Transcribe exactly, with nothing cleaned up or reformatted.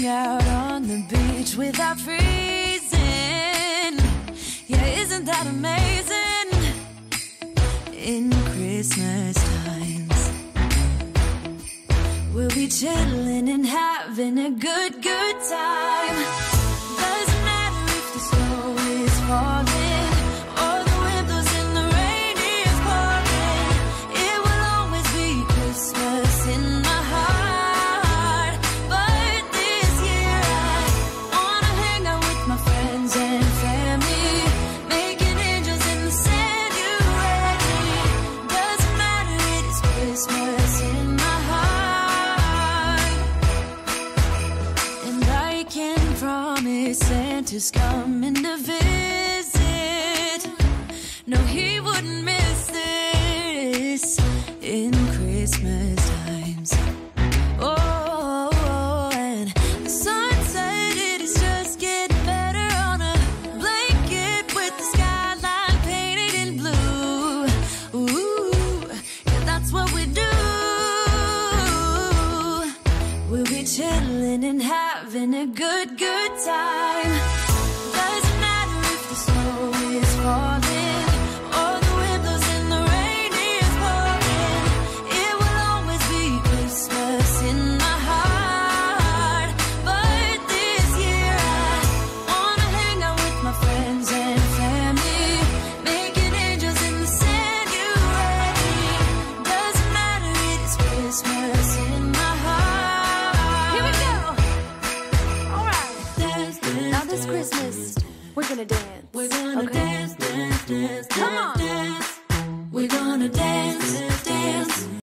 out on the beach without freezing. Yeah, isn't that amazing? In Christmas times, we'll be chilling and having a good, good time. Doesn't matter if the snow is falling or the wind blows and the rain is pouring. It will always be Christmas in my heart. But this year I wanna hang out with my friends and family, making angels in the sand. You ready? Doesn't matter, it is Christmas in my heart. And I can promise Santa's coming to visit. No, he wouldn't miss this in Christmas times. Oh, and the sun said it is just getting better on a blanket with the skyline painted in blue. Ooh, yeah, that's what we do. We'll be chilling and having a good, good time. Doesn't matter if the snow is falling or the wind blows and the rain is pouring. It will always be Christmas in my heart. But this year I wanna hang out with my friends and family, making angels in the sand. You ready? Doesn't matter, it is Christmas in my heart. Here we go. All right. Dance, dance, now this Christmas, we're gonna dance. We're gonna okay. dance, dance, dance, dance. Come on. Dance. We're gonna dance, dance.